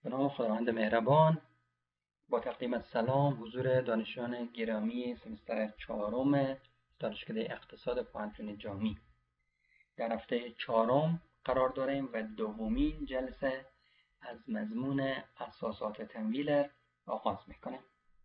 به نام خداوند مهربان. با تقدیم سلام حضور دانشجویان گرامی سمستر 4 دانشکده اقتصاد پوهنتون جامی. در هفته 4 قرار داریم و دومین جلسه از مضمون اساسات تمویل آغاز میکنیم.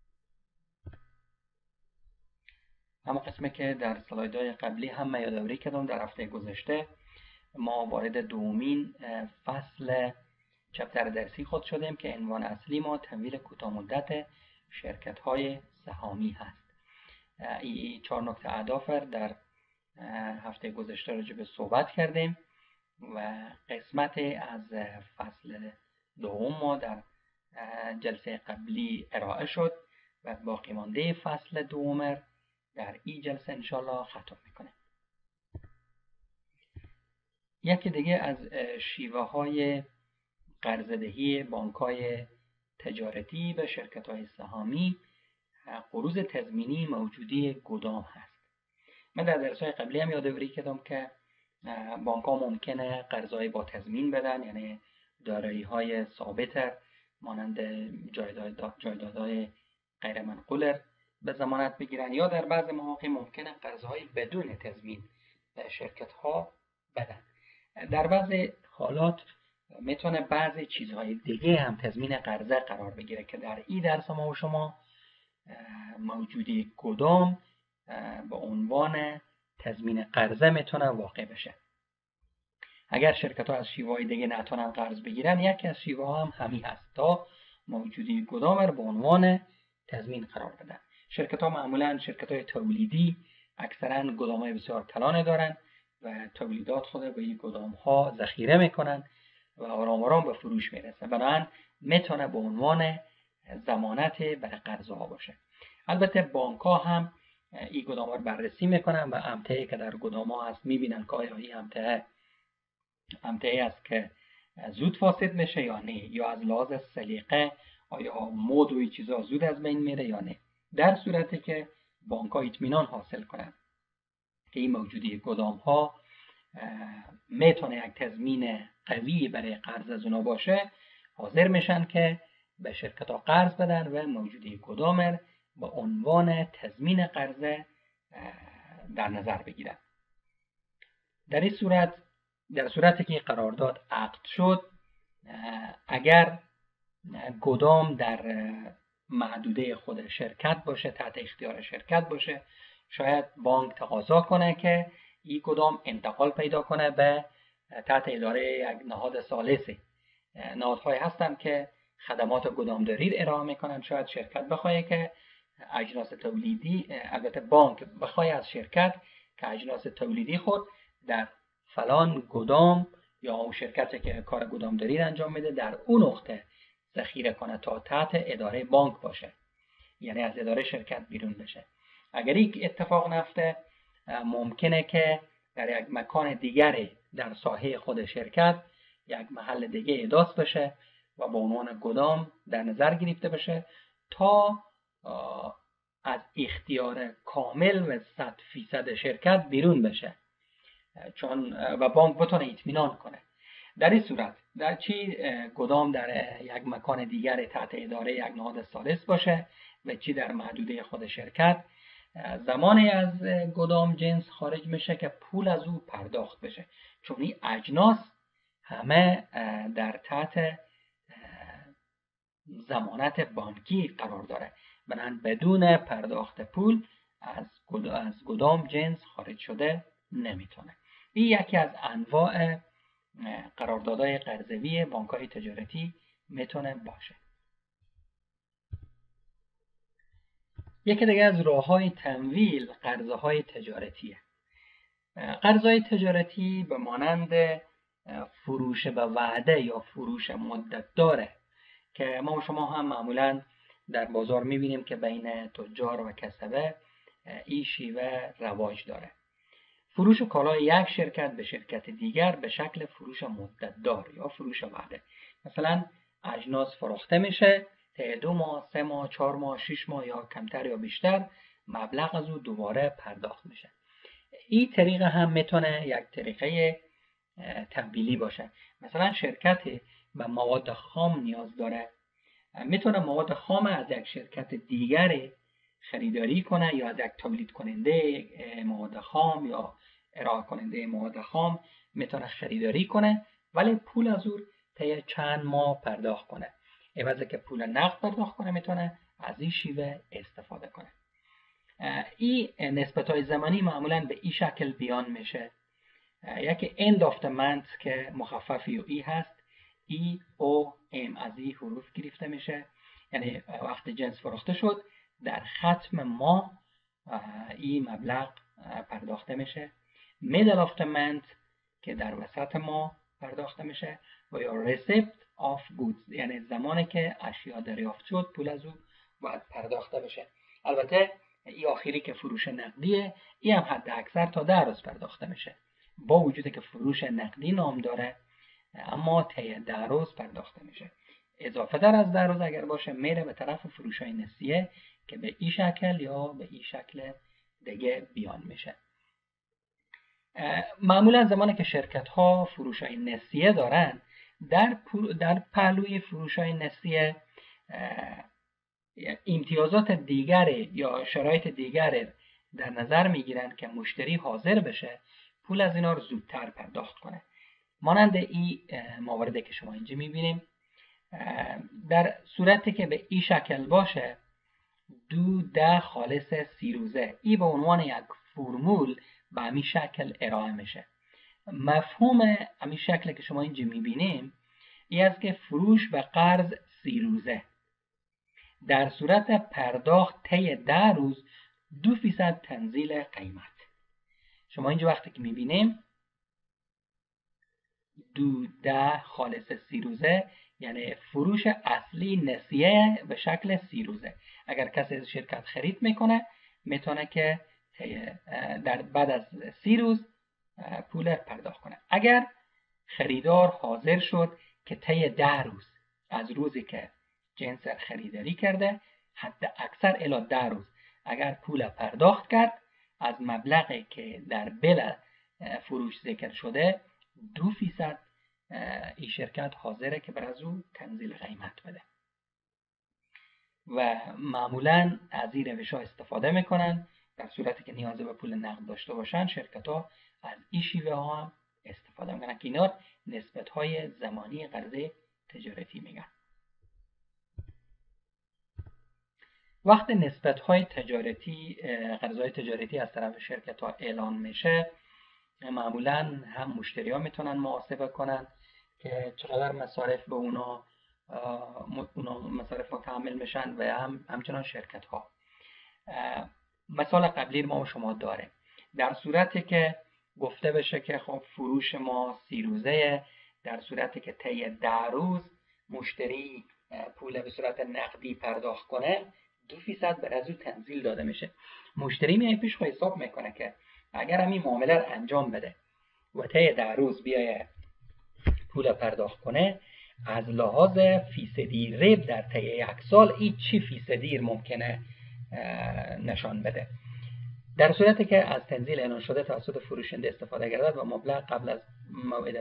اما قسمی که در سلایدهای قبلی هم یادآوری کردم، در هفته گذشته ما وارد دومین فصل چپتر درسی خود شدیم که عنوان اصلی ما تمویل کوتاه مدت شرکت‌های سهامی هست. این 4 نکته اهداف در هفته گذشته راجع به صحبت کردیم و قسمت از فصل دوم ما در جلسه قبلی ارائه شد و باقی مانده فصل دوم در این جلسه انشالله ختم میکنیم. یکی دیگه از شیوه های قرضه‌دهی بانک‌های تجارتی به شرکت‌های سهامی قروض تضمینی موجودی گدام هست. من در درس‌های قبلی هم یادآوری کردم که بانک‌ها ممکنه قرض‌های با تضمین بدن، یعنی دارایی‌های ثابت مانند جایدادهای غیر منقول به ضمانت بگیرن، یا در بعض مواقع ممکنه قرض‌های بدون تضمین به شرکت‌ها بدن. در بعض حالات میتونه بعضی چیزهای دیگه هم تضمین قرضه قرار بگیره که در این درس ما و شما موجودی گدام به عنوان تضمین قرضه میتونه واقع بشه. اگر شرکت ها از شیوه های دیگه نتونن قرض بگیرن، یکی از شیوه ها هم همین هست تا موجودی گدام رو به عنوان تضمین قرار بدن. شرکت ها معمولا شرکت های تولیدی اکثرا گدام های بسیار کلان دارن و تولیدات خود به این گدام ها ذخیره میکنن و آرام آرام به فروش میرسه. بنابراین میتونه به عنوان ضمانت برای قرضه ها باشه. البته بانک ها هم این گدام ها رو بررسی میکنن و امتعه‌ای که در گدام ها هست میبینن که آیا این امتعه‌ای است که زود فاسد میشه یا نه، یا از لحاظ سلیقه آیا مود و این چیزا زود از بین میره یا نه. در صورتی که بانک ها اطمینان حاصل کنن که این موجودی گدام ها میتونه یک تضمین قوی برای قرض از اونا باشه، حاضر میشن که به شرکت ها قرض بدن و موجودی گدام به عنوان تضمین قرضه در نظر بگیرن. در این صورت، در صورتی که قرارداد عقد شد، اگر گدام در محدوده خود شرکت باشه، تحت اختیار شرکت باشه، شاید بانک تقاضا کنه که این گدام انتقال پیدا کنه به تحت اداره یک نهاد ثالثی. نهادهای هستن که خدمات گدامداری ارائه میکنن. شاید شرکت بخواد که اجناس تولیدی، البته بانک بخواد از شرکت که اجناس تولیدی خود در فلان گدام یا اون شرکتی که کار گدامداری انجام میده در اون نقطه ذخیره کنه تا تحت اداره بانک باشه، یعنی از اداره شرکت بیرون بشه. اگر این اتفاق نیفته، ممکنه که در یک مکان دیگری در ساحه خود شرکت یک محل دیگه احداث بشه و به عنوان گدام در نظر گرفته بشه تا از اختیار کامل و 100% شرکت بیرون بشه، چون و بانک بتونه اطمینان کنه. در این صورت در چی گدام در یک مکان دیگر تحت اداره یک نهاد ثالث باشه و چی در محدوده خود شرکت، زمانی از گدام جنس خارج میشه که پول از او پرداخت بشه، چون این اجناس همه در تحت ضمانت بانکی قرار داره. بنابراین بدون پرداخت پول از گدام جنس خارج شده نمیتونه. این یکی از انواع قراردادهای قرضه‌ای بانک‌های تجارتی میتونه باشه. یکی دیگه از راه‌های تمویل قرضه‌های تجارتیه. قرضه‌های تجارتی به مانند فروش به وعده یا فروش مدت داره که ما و شما هم معمولاً در بازار می‌بینیم که بین تجار و کسبه این شیوه رواج داره. فروش کالای یک شرکت به شرکت دیگر به شکل فروش مدت دار یا فروش وعده. مثلا اجناس فروخته میشه، تا 2 ماه، 3 ماه، 4 ماه، 6 ماه یا کمتر یا بیشتر مبلغ از او دوباره پرداخت میشه. این طریقه هم میتونه یک طریقه تمویلی باشه. مثلا شرکتی به مواد خام نیاز داره، میتونه مواد خام از یک شرکت دیگر خریداری کنه یا از یک تولید کننده مواد خام یا ارائه کننده مواد خام میتونه خریداری کنه، ولی پول از او طی چند ماه پرداخت کنه. عوض که پول نقد پرداخت کنه میتونه از این شیوه استفاده کنه. این نسبت‌های زمانی معمولا به این شکل بیان میشه. یکی end of the month که مخفف ای هست، ای او ام از این حروف گرفته میشه، یعنی وقت جنس فروخته شد در ختم ماه این مبلغ پرداخته میشه. middle of the month که در وسط ماه پرداخته میشه و یا receipt of goods یعنی زمانی که اشیا دریافت شد پول از او باید پرداخته بشه. البته این آخری که فروش نقدیه، این هم حد اکثر تا 10 روز پرداخته میشه، با وجودی که فروش نقدی نام داره اما طی 10 روز پرداخته میشه. اضافه در از 10 روز اگر باشه میره به طرف فروش های نسیه که به این شکل یا به این شکل دیگه بیان میشه. معمولا زمانی که شرکت ها فروش های نسیه دارن، در پهلوی فروش های نسیه امتیازات دیگر یا شرایط دیگر در نظر میگیرن که مشتری حاضر بشه پول از اینا رو زودتر پرداخت کنه. مانند این مواردی که شما اینجا میبینیم، در صورتی که به این شکل باشه 2 خالص 30 روزه، این به عنوان یک فرمول به همین شکل ارائه میشه. مفهوم همین شکل که شما اینجا میبینیم این است که فروش به قرض 30 روزه در صورت پرداخت طی 10 روز 2% تنزیل قیمت. شما اینجا وقتی که میبینیم 2 خالص 30 روزه یعنی فروش اصلی نسیه به شکل 30 روزه. اگر کسی از شرکت خرید میکنه میتونه که در بعد از 30 روز پول پرداخت کنه. اگر خریدار حاضر شد که طی 10 روز از روزی که جنس خریداری کرده حد اکثر الی 10 روز اگر پول پرداخت کرد، از مبلغی که در بل فروش ذکر شده 2% این شرکت حاضره که بر از او تنزیل قیمت بده و معمولا از این روش ها استفاده میکنن. در صورتی که نیاز به پول نقد داشته باشن شرکت ها از این شیوه ها هم استفاده میکنن که اینا نسبت های زمانی قرض تجارتی میگن. وقت نسبت های تجارتی قرضهای تجارتی از طرف شرکت ها اعلان میشه، معمولا هم مشتری ها میتونن محاسبه کنن که چقدر مصارف به اونا مصارف متحمل میشن و همچنان شرکت ها. مثال قبلی ما و شما داره. در صورتی که گفته بشه که خب فروش ما 30 روزه، در صورتی که طی 10 روز مشتری پول به صورت نقدی پرداخت کنه 2% بر از او تنزیل داده میشه. مشتری میای پیش حساب میکنه که اگر همین معامله رو انجام بده و طی 10 روز بیای پول پرداخت کنه، از لحاظ فیصدی رب در طی 1 سال این چی فیصدی ممکنه نشان بده. در صورتی که از تنزیل اعلان شده توسط فروشنده استفاده گردد و مبلغ قبل از موعد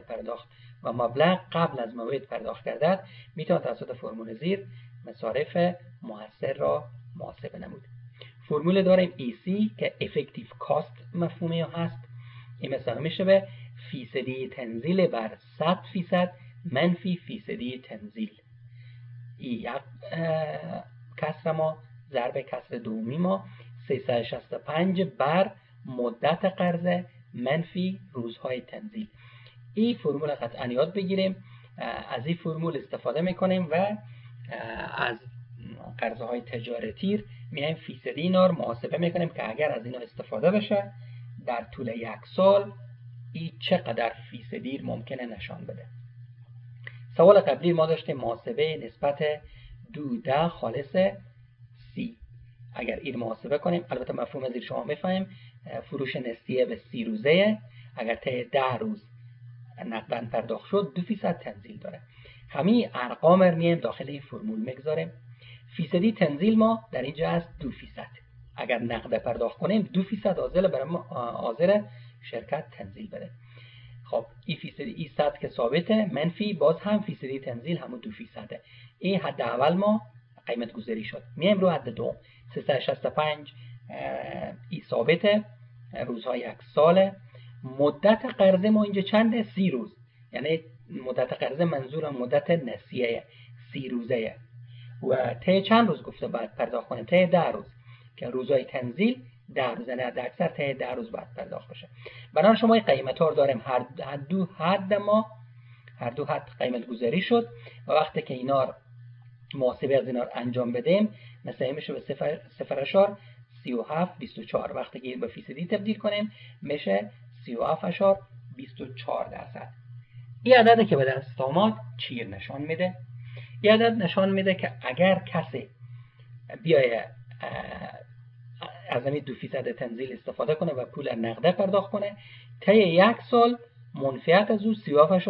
پرداخت گردد، میتونه توسط فرمول زیر مصارف مؤثر را محاسبه نمود. فرمول داریم EC که effective cost مفهومی هست. این مثلا میشه به فیصدی تنزیل بر 100% منفی فیصدی تنزیل. یک کسر ما ضرب کسر دومی ما 365 بر مدت قرض منفی روزهای تنزیل. این فرمول قطعا یاد بگیریم. از این فرمول استفاده میکنیم و از قرضهای تجارتی میایم فیصدی اینا رو محاسبه میکنیم که اگر از اینا استفاده بشه در طول 1 سال این چقدر فیصدی ممکنه نشان بده. سوال قبلی ما داشتیم محاسبه نسبت 2 خالص 30. اگر این محاسبه کنیم، البته مفهوم از این شما میفهمیم، فروش نسیه به 30 روزه اگر طی 10 روز نقداً پرداخت شد 2% تنزیل داره. همین ارقام رو میایم داخل این فرمول میگذاریم. فیصدی تنزیل ما در اینجا است 2%. اگر نقد پرداخت کنیم 2% حاضر برای حاضر شرکت تنزیل بده. خب این فیصدی ای صد که ثابته، منفی باز هم فیصدی تنزیل همون 2%. این حد اول ما قیمت گذاری شد. میایم رو حد دوم. 365 ای ثابته، روزهای یک ساله. مدت قرضه ما اینجا چنده؟ 30 روز. یعنی مدت قرضه منظورم مدت نسیه 30 روزه و طی چند روز گفته باید پرداخت کنیم؟ طی 10 روز که روزهای تنزیل 10 روز، یعنی حد اکثر طی 10 روز باید پرداخت بشه. بنابراین شما این قیمت ها رو داریم، هر دو حد قیمت گذاری شد و وقتی که اینا محاسبه از اینا انجام بدیم مثلا میشه به 0.3724. وقتی که به فیصدی تبدیل کنیم میشه 37.24%. این عددی که به دست آمد چی نشان میده؟ این عدد نشان میده که اگر کسی بیایه از این 2% تنزیل استفاده کنه و پول نقده پرداخت کنه، طی یک سال منفعت از او 37.24%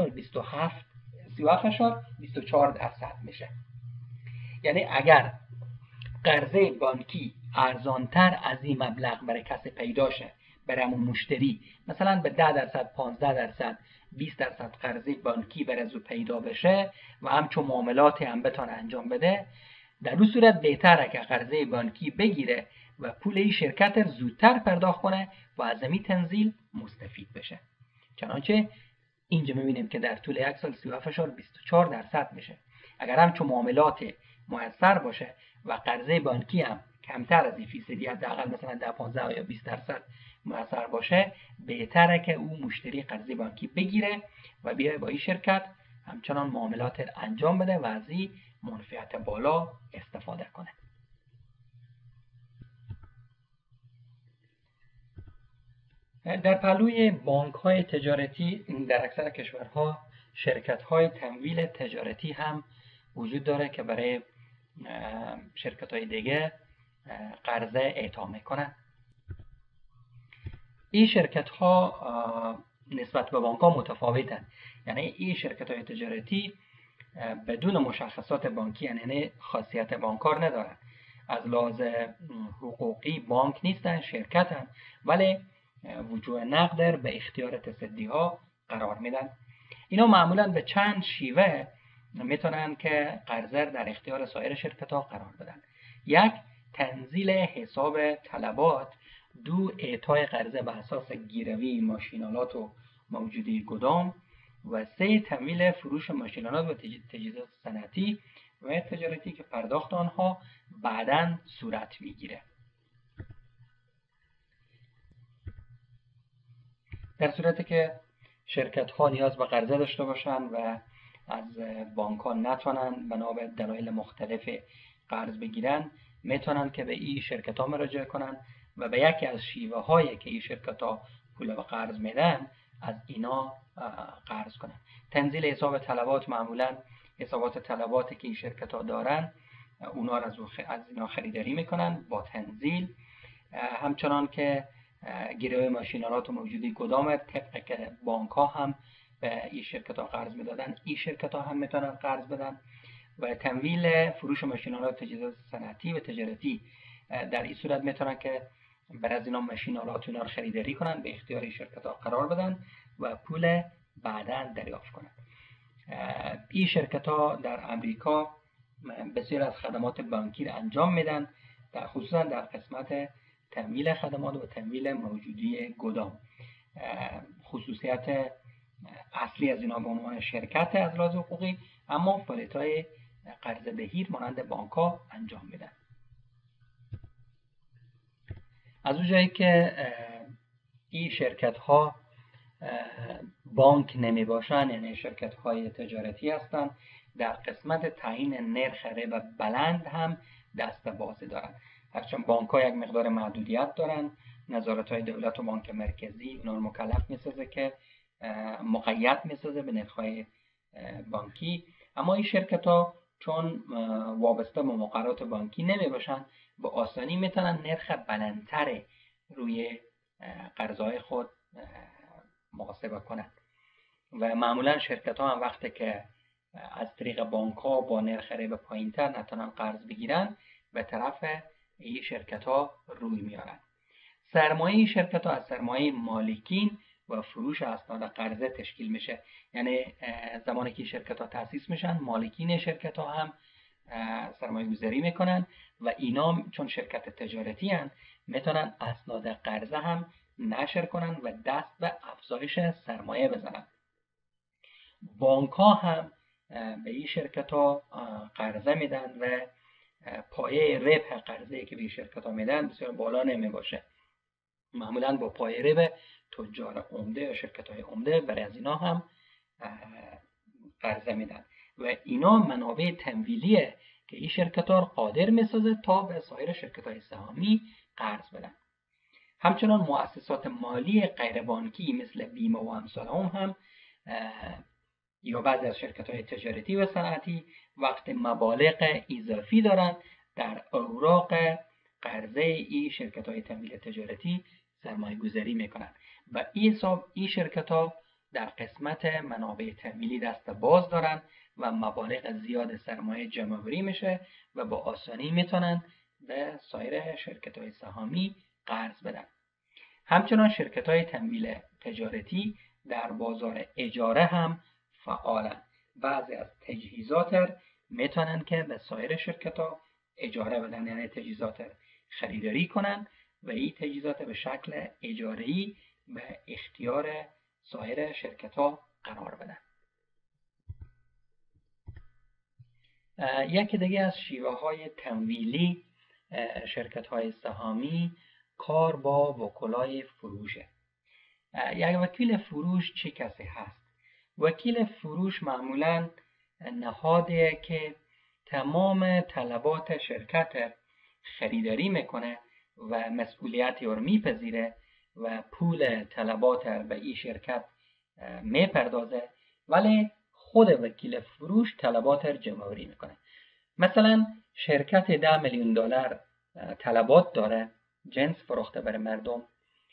میشه. یعنی اگر قرضه بانکی ارزانتر از این مبلغ برای کسی پیدا شه، برای همون مشتری، مثلا به 10%، 15%، 20% قرضه بانکی برای از او پیدا بشه و همچون معاملات هم بتونه انجام بده، در اون صورت بهتره که قرضه بانکی بگیره و پول این شرکت زودتر پرداخت کنه و از این تنزیل مستفید بشه. چنانچه اینجا میبینیم که در طول یک سال 37.24% میشه. اگر همچون معاملات موثر باشه و قرضه بانکی هم کمتر از این فیصدی، حداقل مثلا 10، 15 یا 20% موثر باشه، بهتره که او مشتری قرضه بانکی بگیره و بیاره با این شرکت همچنان معاملات انجام بده و از این منفعت بالا استفاده کنه. در پهلوی بانک‌های تجارتی در اکثر کشورها شرکت‌های تمویل تجارتی هم وجود داره که برای شرکت‌های دیگه قرضه اعطا میکنن. این شرکت‌ها نسبت به بانک‌ها متفاوتن. یعنی این شرکت‌های تجارتی بدون مشخصات بانکی، یعنی خاصیت بانکار ندارن. از لحاظ حقوقی بانک نیستن، شرکتن، ولی وجوه نقد به اختیار تصدی‌ها قرار میدن. اینا معمولاً به چند شیوه میتونن که قرضه در اختیار سایر شرکت‌ها قرار بدن. یک، تنزیل حساب طلبات. دو، اعطای قرضه به اساس گیروی ماشینالات و موجودی گدام. و سه، تمویل فروش ماشینالات و تجهیزات صنعتی و تجارتی که پرداخت آنها بعداً صورت میگیره. در صورتی که شرکت ها نیاز به قرضه داشته باشند و از بانک ها نتونن بنا به دلایل مختلف قرض بگیرن، میتونن که به این شرکت ها مراجعه کنن و به یکی از شیوه هایی که این شرکت ها پول به قرض میدن از اینا قرض کنن. تنزیل حساب طلبات، معمولا حسابات طلباتی که این شرکت ها دارن اونا را از اینا خریداری میکنن با تنزیل. همچنان که گیروی ماشینالات و موجودی گدام، طبق که بانک ها هم به این شرکت ها قرض میدادن، این شرکت ها هم میتونن قرض بدن. و تمویل فروش ماشینالات تجهیزات صنعتی و تجارتی، در این صورت میتونن که بر از اینا ماشینالات اینا رو خریداری کنن، به اختیار شرکت ها قرار بدن و پول بعداً دریافت کنن. این شرکت ها در امریکا بسیار از خدمات بانکی را انجام میدن، خصوصا در قسمت تمویل خدمات و تمویل موجودی گدام. خصوصیت اصلی از اینا به عنوان شرکت از لحاظ حقوقی، اما فعالیت‌های قرضه‌دهی مانند بانک‌ها انجام میدن. از اونجایی که این شرکت‌ها بانک نمی باشن، یعنی شرکت‌های تجارتی هستن، در قسمت تعیین نرخ ربا بلند هم دست بازی دارن. هرچند بانک‌ها یک مقدار محدودیت دارن، نظارت‌های دولت و بانک مرکزی اینا رو مکلف می‌سازه که مقید می‌سازه به نرخ‌های بانکی، اما این شرکت‌ها چون وابسته به مقررات بانکی نمی‌باشن، به آسانی میتونن نرخ بلندتر روی قرضهای خود محاسبه کنن و معمولا شرکت‌ها هم وقتی که از طریق بانک‌ها با نرخ ربا پایین‌تر نتونن قرض بگیرن، به طرف این شرکت‌ها روی میارن. سرمایه شرکت‌ها از سرمایه مالکین و فروش اسناد قرضه تشکیل میشه. یعنی زمانی که شرکت ها تأسیس میشن، مالکین شرکت ها هم سرمایه گذاری میکنن و اینا چون شرکت تجارتی هن میتونن اسناد قرضه هم نشر کنن و دست به افزایش سرمایه بزنن. بانک ها هم به این شرکت ها قرضه میدن و پایه ربح قرضه که به شرکت ها میدن بسیار بالا نمی باشه. معمولا با پایه ربح تجار عمده یا شرکت های عمده برای از اینا هم قرضه میدن و اینا منابع تمویلیه که این شرکت ها قادر میسازه تا به سایر شرکت های سهامی قرض بدن. همچنان مؤسسات مالی غیر بانکی مثل بیمه و امثال هم یا بعضی از شرکت های تجارتی و صنعتی وقت مبالغ اضافی دارن در اوراق قرضه این شرکت های تمویل تجارتی سرمایه گذاری میکنن و این شرکت ها در قسمت منابع تمویلی دست باز دارن و مبالغ زیاد سرمایه جمع‌آوری میشه و با آسانی میتونن به سایر شرکت های سهامی قرض بدن. همچنان شرکت های تمویل تجارتی در بازار اجاره هم فعالن. بعضی از تجهیزات میتونن که به سایر شرکت ها اجاره بدن، یعنی تجهیزات خریداری کنن و این تجهیزات به شکل اجاره‌ای به اختیار سایر شرکت ها قرار بدن. یکی دیگه از شیوه های تمویلی شرکت های سهامی کار با وکلای فروشه. یک وکیل فروش چه کسی هست؟ وکیل فروش معمولاً نهادیه که تمام طلبات شرکت خریداری میکنه و مسئولیتی رو میپذیره و پول طلبات به این شرکت میپردازه، ولی خود وکیل فروش طلبات رو جمع‌آوری میکنه. مثلا شرکت $10 میلیون طلبات داره، جنس فروخته برای مردم،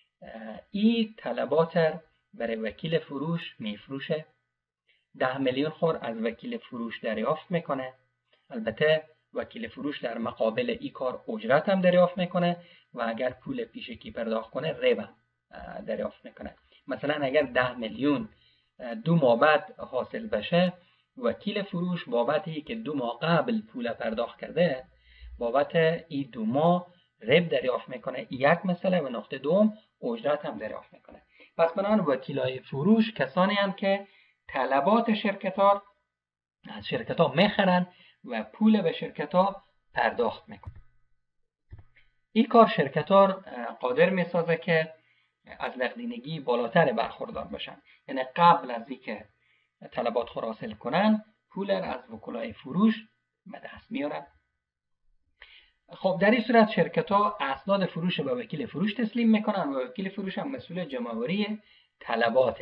این طلبات برای وکیل فروش میفروشه، 10 میلیون خور از وکیل فروش دریافت میکنه. البته وکیل فروش در مقابل این کار اجرت هم دریافت میکنه و اگر پول پیشکی پرداخت کنه ربح دریافت میکنه. مثلا اگر 10 میلیون 2 ماه بعد حاصل بشه، وکیل فروش بابتی که 2 ماه قبل پول پرداخت کرده بابت این 2 ماه ربح دریافت میکنه. یک مسئله و نقطه دوم اجرت هم دریافت میکنه. پس بنابراین وکیلای فروش کسانی هم که طلبات شرکت‌ها از شرکت‌ها میخرن و پول به شرکت‌ها پرداخت میکنن. این کار شرکت‌ها قادر میسازه که از نقدینگی بالاتر برخوردار بشن، یعنی قبل از اینکه طلبات خود حاصل کنن پول از وکلای فروش به دست میارن. خب در این صورت شرکت‌ها اسناد فروش به وکیل فروش تسلیم میکنن و وکیل فروش هم مسئول جمع‌آوری طلباته.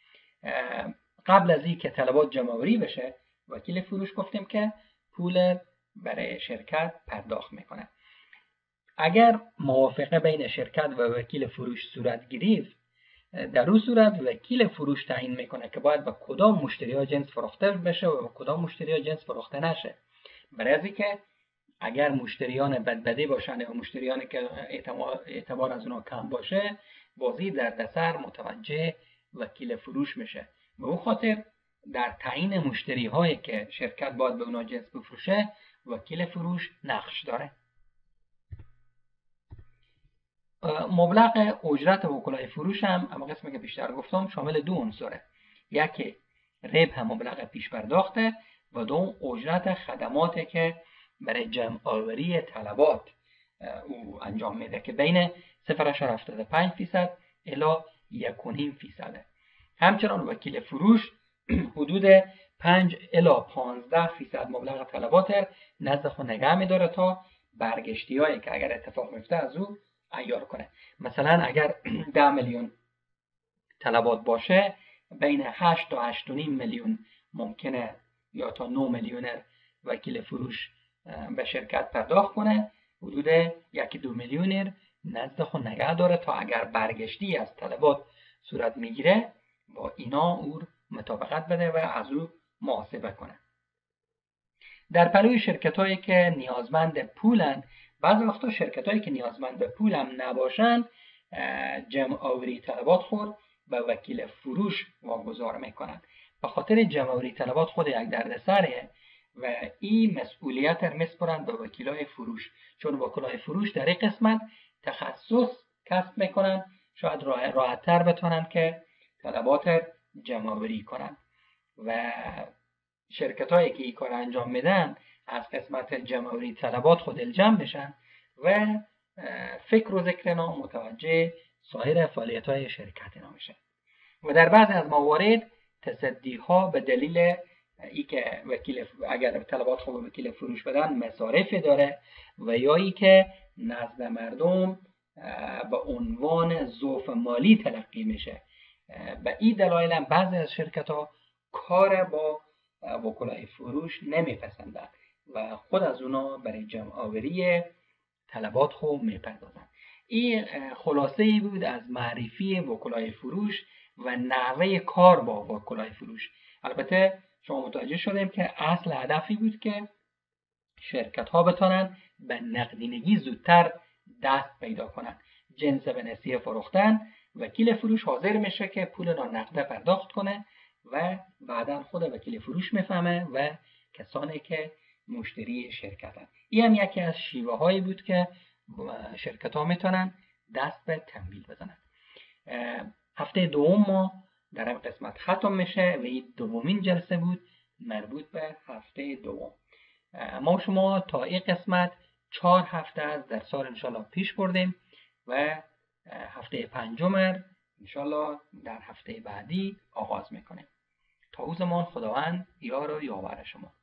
قبل از اینکه طلبات جمع‌آوری بشه وکیل فروش گفتیم که پول برای شرکت پرداخت میکنه. اگر موافقه بین شرکت و وکیل فروش صورت گرفت، در اون صورت وکیل فروش تعیین میکنه که باید به کدام مشتری‌ها جنس فروخته بشه و به کدام مشتری‌ها جنس فروخته نشه. برای از اینکه اگر مشتریان بدبدی باشن و مشتریانی که اعتبار از اونها کم باشه، بازی دردسر متوجه وکیل فروش میشه. به اون خاطر در تعیین مشتری هایی که شرکت باید به اونا جنس بفروشه وکیل فروش نقش داره. مبلغ اجرت وکلای فروش هم اما قسمی که بیشتر گفتم شامل 2 عنصره. یکی ربح مبلغ پیش پرداخته و دوم اجرت خدماتی که برای جمع آوری طلبات او انجام میده که بین 0.75% الی 1.5%. همچنان وکیل فروش حدود 5 الی 15% مبلغ طلبات نزد خود نگه میداره تا برگشتی هایی که اگر اتفاق میفته از او عیار کنه. مثلا اگر 10 میلیون طلبات باشه، بین 8 تا 8.5 میلیون ممکنه یا تا 9 میلیون وکیل فروش به شرکت پرداخت کنه، حدود 1-2 میلیون نزد خود نگه داره تا اگر برگشتی از طلبات صورت میگیره با اینا او مطابقت بده و از او محاسبه کنه. در پلوی شرکت‌هایی که نیازمند پولن، بعضی وقتا شرکت‌هایی که نیازمند به پولم نباشن جمع آوری طلبات خود به وکیل فروش واگذار میکنند. به خاطر جمع‌آوری طلبات خود یک دردسره و این مسئولیت را میسپارند به وکیلای فروش، چون وکلای فروش در این قسمت تخصص کسب میکنند، شاید راحت‌تر بتونند که طلبات جمع‌آوری کنند و شرکت‌هایی که این کار انجام میدن از قسمت جمع‌آوری طلبات خود الجام بشن و فکر و ذکر نام متوجه سایر فعالیت‌های شرکت نمیشه. و در بعضی از موارد تصدی‌ها به دلیل ای که اگر طلبات خود وکیل فروش بدن مصارف داره و یا ای که نزد مردم به عنوان ضعف مالی تلقی میشه. به این دلایل هم بعضی از شرکت‌ها کار با وکلای فروش نمیپسندند و خود از اونا برای جمع‌آوری طلبات خود میپردازند. این خلاصه ای بود از معرفی وکلای فروش و نحوه کار با وکلای فروش. البته شما متوجه شدیم که اصل هدفی بود که شرکت ها بتونن به نقدینگی زودتر دست پیدا کنن. جنس به نسیه فروختن، وکیل فروش حاضر میشه که پول نقده پرداخت کنه و بعدا خود وکیل فروش میفهمه و کسانی که مشتری شرکتن. این هم یکی از شیوه هایی بود که شرکت ها میتونن دست به تمویل بزنن. هفته دوم ما در این قسمت ختم میشه و این دومین جلسه بود مربوط به هفته دوم. ما شما تا این قسمت 4 هفته از درس‌ها انشالله پیش بردیم و هفته پنجم انشالله در هفته بعدی آغاز میکنیم. تا او زمان خداوند یار و یاور شما.